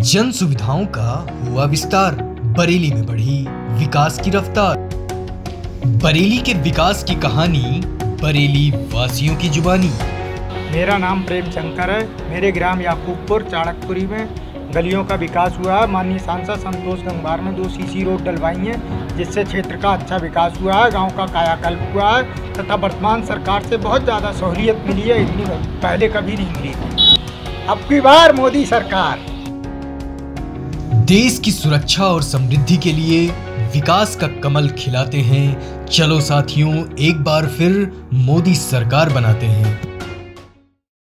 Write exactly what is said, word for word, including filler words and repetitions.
जन सुविधाओं का हुआ विस्तार, बरेली में बढ़ी विकास की रफ्तार। बरेली के विकास की कहानी बरेली वासियों की जुबानी। मेरा नाम प्रेम शंकर है। मेरे ग्राम याकूबपुर चाणकपुरी में गलियों का विकास हुआ है। माननीय सांसद संतोष गंगवार ने दो सीसी रोड डलवाई हैं, जिससे क्षेत्र का अच्छा विकास हुआ है। गांव का कायाकल्प हुआ है तथा वर्तमान सरकार से बहुत ज़्यादा सहूलियत मिली है, इतनी पहले कभी नहीं मिली थी। अब की बार मोदी सरकार देश की सुरक्षा और समृद्धि के लिए विकास का कमल खिलाते हैं। चलो साथियों, एक बार फिर मोदी सरकार बनाते हैं।